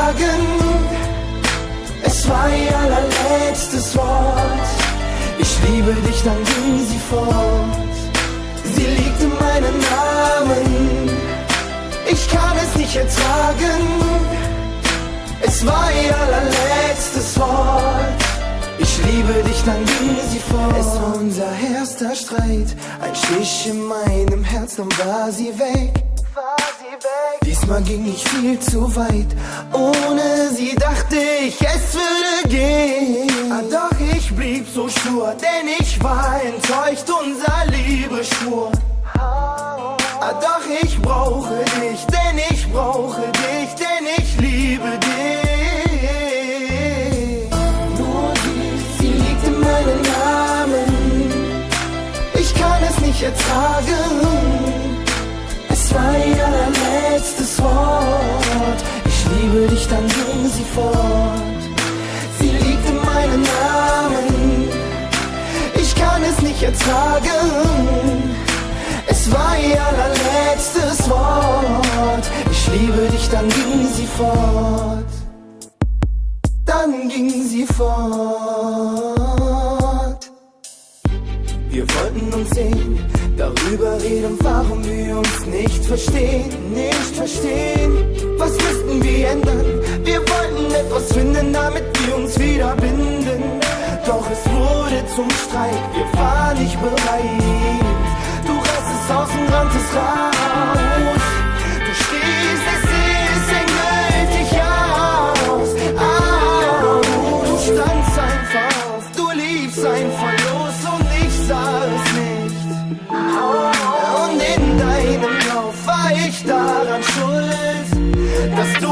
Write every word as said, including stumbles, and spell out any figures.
sagen, es war ihr allerletztes Wort. Ich liebe dich, dann ging sie fort. Sie liebte meinen Namen, ich kann es nicht ertragen. Es war ihr allerletztes Wort. Ich liebe dich, dann ging sie fort. Es war unser erster Streit, ein Stich in meinem Herz, dann war sie weg. Diesmal ging ich viel zu weit, ohne sie dachte ich, es würde gehen. Ah, doch ich blieb so stur, denn ich war enttäuscht, unser Liebe schwur. Ah, doch ich brauche dich, denn ich brauche dich, denn ich liebe dich. Nur sie, sie liebte meinen Namen, ich kann es nicht ertragen. Es war ihr allerletztes Wort. Ich liebe dich, dann ging sie fort. Sie liebte meinen Namen, ich kann es nicht ertragen. Es war ihr allerletztes Wort. Ich liebe dich, dann ging sie fort. Dann ging sie fort. Wir wollten uns sehen, darüber reden, warum wir uns nicht verstehen, nicht verstehen. Was müssten wir ändern? Wir wollten etwas finden, damit wir uns wieder binden. Doch es wurde zum Streit, wir waren nicht bereit. Du rastest aus und ranntest raus. Du stehst, es ist endgültig aus, aus. Du standst einfach auf, du liefst einfach los und ich sah es nicht. Und in deinem Lauf war ich daran schuld, dass du